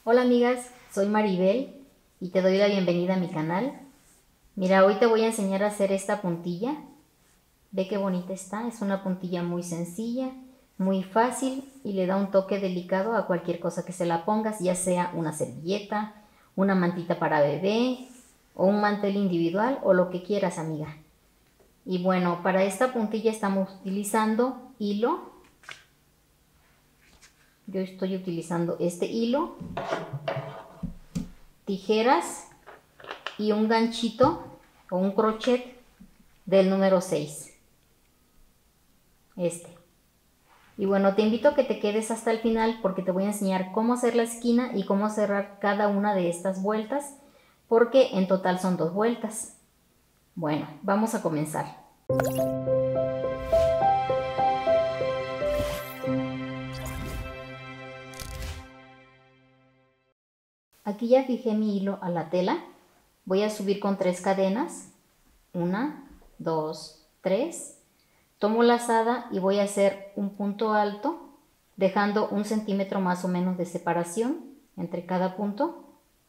Hola amigas, soy Maribel y te doy la bienvenida a mi canal. Mira, hoy te voy a enseñar a hacer esta puntilla. Ve qué bonita está, es una puntilla muy sencilla, muy fácil y le da un toque delicado a cualquier cosa que se la pongas, ya sea una servilleta, una mantita para bebé o un mantel individual o lo que quieras, amiga. Y bueno, para esta puntilla estamos utilizando hilo. Yo estoy utilizando este hilo, tijeras y un ganchito o un crochet del número 6. Y bueno, te invito a que te quedes hasta el final porque te voy a enseñar cómo hacer la esquina y cómo cerrar cada una de estas vueltas, porque en total son 2 vueltas. Bueno, vamos a comenzar. Aquí ya fijé mi hilo a la tela. Voy a subir con 3 cadenas. 1, 2, 3. Tomo lazada y voy a hacer un punto alto, dejando 1 centímetro más o menos de separación entre cada punto.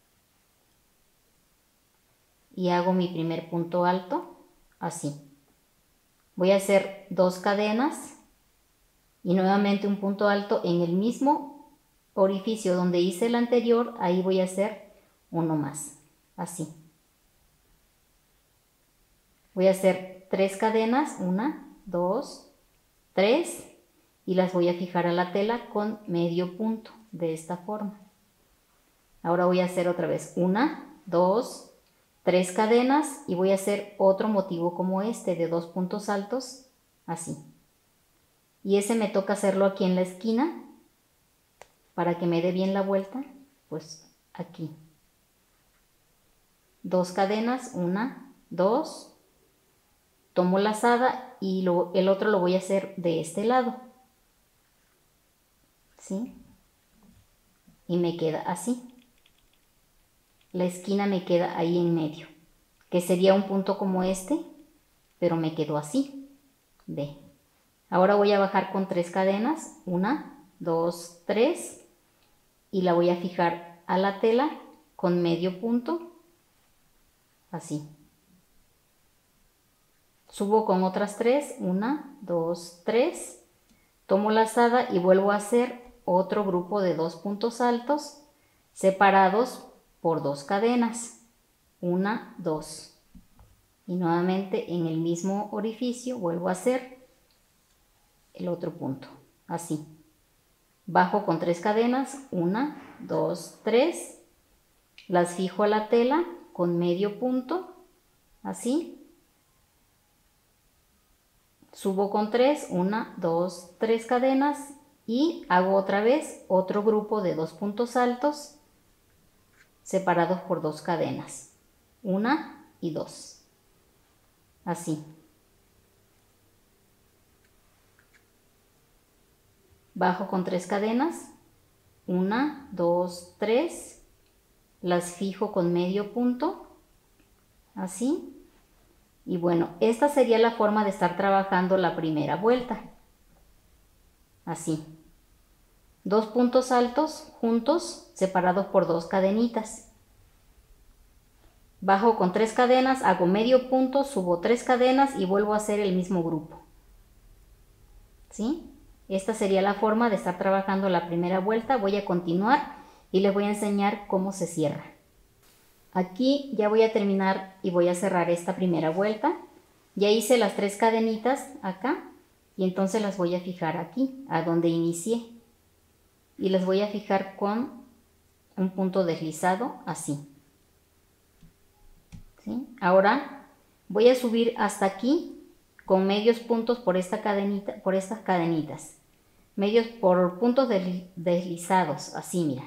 Y hago mi primer punto alto, así. Voy a hacer 2 cadenas y nuevamente un punto alto en el mismo orificio donde hice el anterior, ahí voy a hacer uno más, así. Voy a hacer 3 cadenas, 1, 2, 3 y las voy a fijar a la tela con medio punto de esta forma. Ahora voy a hacer otra vez 1, 2, 3 cadenas y voy a hacer otro motivo como este de 2 puntos altos, así. Y ese me toca hacerlo aquí en la esquina para que me dé bien la vuelta, pues aquí. 2 cadenas, 1, 2, tomo lazada y el otro lo voy a hacer de este lado, ¿sí? Y me queda así. La esquina me queda ahí en medio, que sería un punto como este, pero me quedó así. Ve. Ahora voy a bajar con 3 cadenas, 1, 2, 3 y la voy a fijar a la tela con medio punto, así. Subo con otras 3, 1, 2, 3, tomo lazada y vuelvo a hacer otro grupo de 2 puntos altos separados por 2 cadenas, 1, 2. Y nuevamente en el mismo orificio vuelvo a hacer el otro punto, así. Bajo con 3 cadenas, 1, 2, 3, las fijo a la tela con medio punto, así. Subo con 3, 1, 2, 3 cadenas y hago otra vez otro grupo de 2 puntos altos separados por 2 cadenas, 1 y 2, así. Bajo con 3 cadenas, 1, 2, 3, las fijo con medio punto, así. Y bueno, esta sería la forma de estar trabajando la primera vuelta, así. 2 puntos altos juntos separados por 2 cadenitas. Bajo con 3 cadenas, hago medio punto, subo 3 cadenas y vuelvo a hacer el mismo grupo, ¿sí? Esta sería la forma de estar trabajando la primera vuelta. Voy a continuar y les voy a enseñar cómo se cierra. Aquí ya voy a terminar y voy a cerrar esta primera vuelta. Ya hice las 3 cadenitas acá y entonces las voy a fijar aquí, a donde inicié. Y las voy a fijar con un punto deslizado, así. ¿Sí? Ahora voy a subir hasta aquí con medios puntos por esta cadenita, por estas cadenitas. Medios por puntos deslizados, así, mira.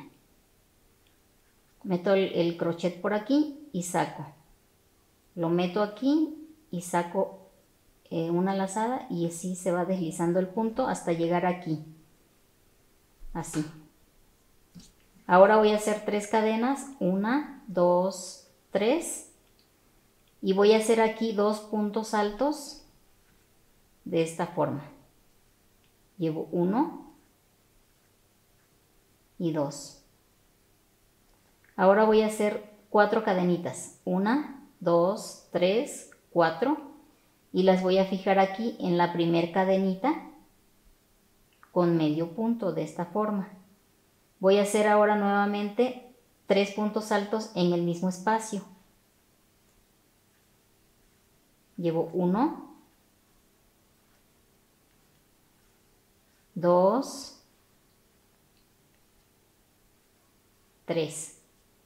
Meto el crochet por aquí y saco. Lo meto aquí y saco una lazada y así se va deslizando el punto hasta llegar aquí, así. Ahora voy a hacer 3 cadenas, 1, 2, 3 y voy a hacer aquí 2 puntos altos de esta forma. Llevo 1 y 2 Ahora voy a hacer 4 cadenitas, 1, 2, 3, 4, y las voy a fijar aquí en la primer cadenita con medio punto, de esta forma. Voy a hacer ahora nuevamente 3 puntos altos en el mismo espacio. Llevo 1, 2, 3.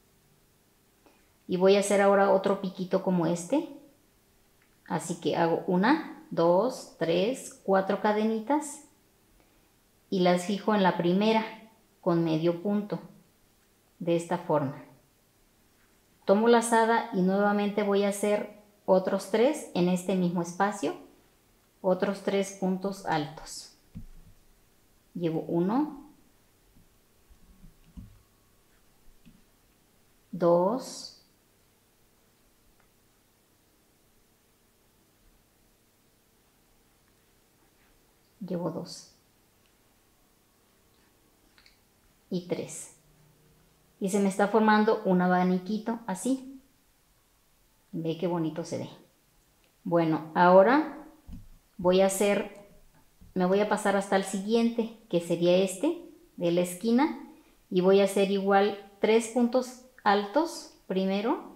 Y voy a hacer ahora otro piquito como este. Así que hago 1, 2, 3, 4 cadenitas y las fijo en la primera con medio punto, de esta forma. Tomo lazada y nuevamente voy a hacer otros 3 en este mismo espacio, otros 3 puntos altos. Llevo 1, 2, 2 y 3. Y se me está formando un abaniquito así. Ve qué bonito se ve. Bueno, ahora voy a hacer, me voy a pasar hasta el siguiente, que sería este, de la esquina, y voy a hacer igual 3 puntos altos primero.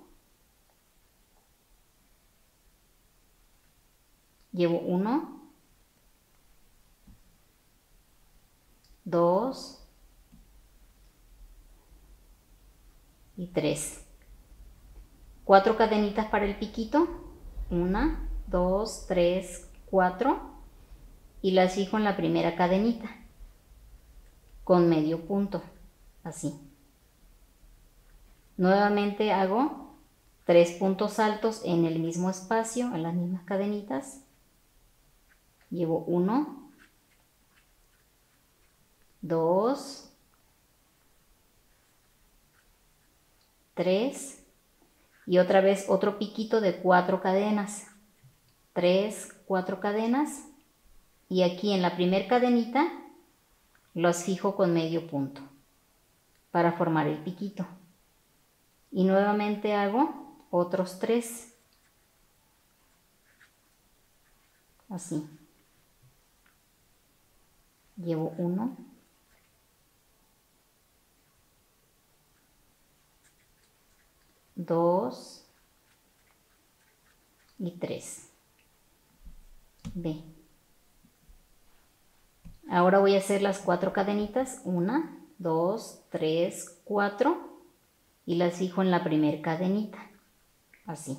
Llevo 1, 2 y 3. 4 cadenitas para el piquito, 1, 2, 3, 4, y las fijo en la primera cadenita con medio punto, así. Nuevamente hago 3 puntos altos en el mismo espacio, en las mismas cadenitas. Llevo 1, 2, 3, y otra vez otro piquito de 4 cadenas, 3, 4 cadenas, y aquí en la primera cadenita los fijo con medio punto para formar el piquito, y nuevamente hago otros 3, así. Llevo 1, 2 y 3. Ve. Ahora voy a hacer las 4 cadenitas, 1, 2, 3, 4, y las fijo en la primera cadenita, así.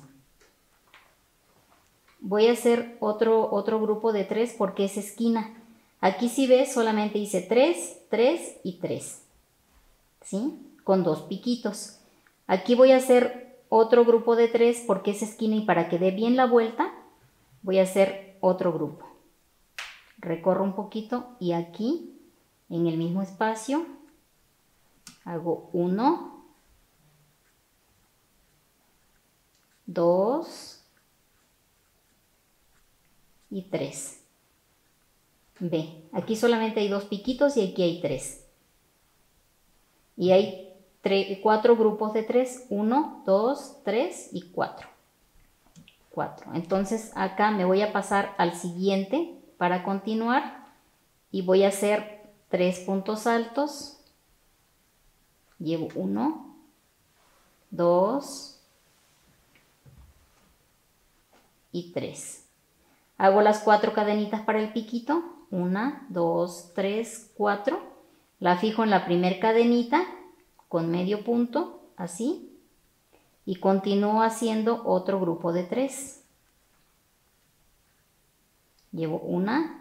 Voy a hacer otro grupo de 3 porque es esquina. Aquí si ves solamente hice 3, 3 y 3, ¿sí? Con 2 piquitos. Aquí voy a hacer otro grupo de 3 porque es esquina, y para que dé bien la vuelta voy a hacer otro grupo. Recorro un poquito y aquí en el mismo espacio hago 1, 2 y 3. Ve, aquí solamente hay 2 piquitos y aquí hay 3. Y hay 4 grupos de 3, 1, 2, 3 y 4. 4. Entonces acá me voy a pasar al siguiente para continuar y voy a hacer 3 puntos altos. Llevo 1, 2 y 3. Hago las 4 cadenitas para el piquito, 1, 2, 3, 4. La fijo en la primera cadenita con medio punto, así, y continúo haciendo otro grupo de 3. Llevo 1,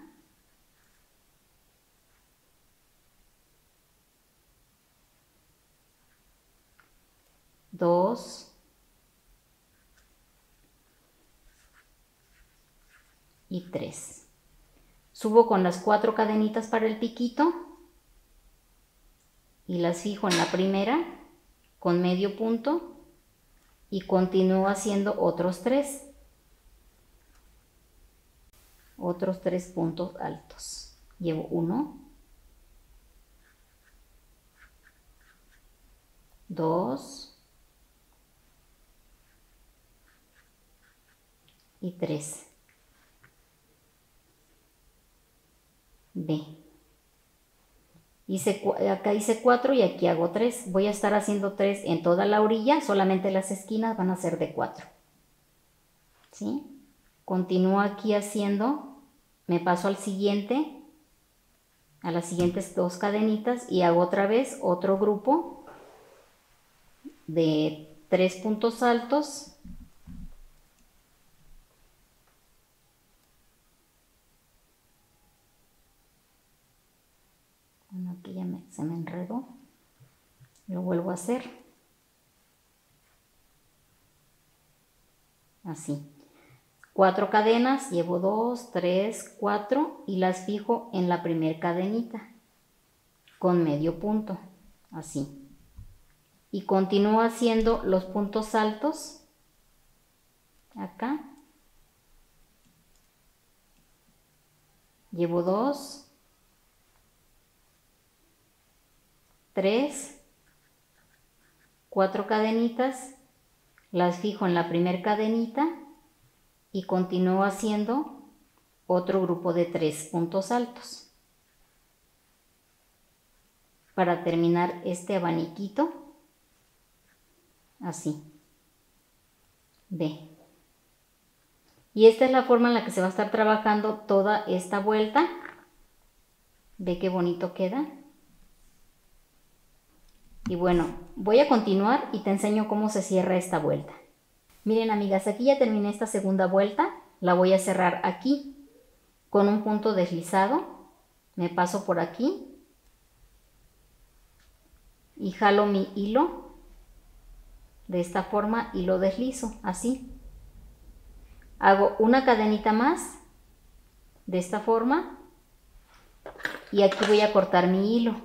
2 y 3. Subo con las 4 cadenitas para el piquito y las fijo en la primera con medio punto y continúo haciendo otros 3 puntos altos. Llevo 1, 2 y 3. Ve. Acá hice 4 y aquí hago 3. Voy a estar haciendo 3 en toda la orilla, solamente las esquinas van a ser de 4. ¿Sí? Continúo aquí haciendo, me paso al siguiente, a las siguientes 2 cadenitas y hago otra vez otro grupo de 3 puntos altos. Bueno, aquí ya se me enredó. Lo vuelvo a hacer. Así. 4 cadenas, llevo 2, 3, 4 y las fijo en la primera cadenita con medio punto, así. Y continúo haciendo los puntos altos acá. Llevo 2, 3, 4 cadenitas, las fijo en la primera cadenita y continúo haciendo otro grupo de 3 puntos altos para terminar este abaniquito, así. Ve. Y esta es la forma en la que se va a estar trabajando toda esta vuelta. Ve qué bonito queda. Y bueno, voy a continuar y te enseño cómo se cierra esta vuelta. Miren amigas, aquí ya terminé esta segunda vuelta. La voy a cerrar aquí con un punto deslizado. Me paso por aquí y jalo mi hilo de esta forma y lo deslizo así. Hago una cadenita más de esta forma y aquí voy a cortar mi hilo.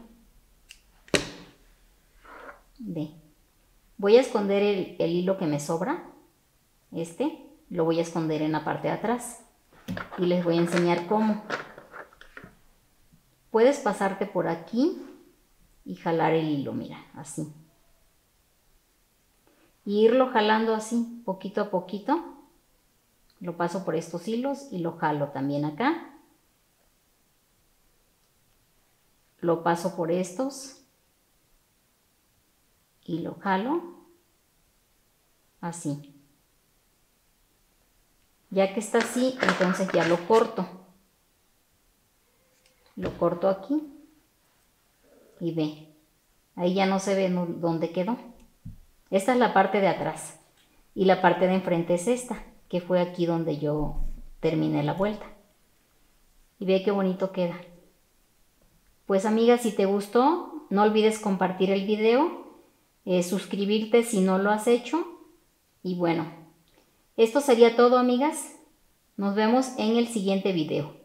Ve. Voy a esconder el hilo que me sobra. Lo voy a esconder en la parte de atrás y les voy a enseñar cómo. Puedes pasarte por aquí y jalar el hilo, mira, así. Y irlo jalando así, poquito a poquito. Lo paso por estos hilos y lo jalo también acá. Lo paso por estos y lo jalo así. Ya que está así, entonces ya lo corto. Lo corto aquí y ve, ahí ya no se ve dónde quedó. Esta es la parte de atrás y la parte de enfrente es esta, que fue aquí donde yo terminé la vuelta. Y ve qué bonito queda. Pues amigas, si te gustó, no olvides compartir el video, suscribirte si no lo has hecho. Y bueno, esto sería todo amigas. Nos vemos en el siguiente video.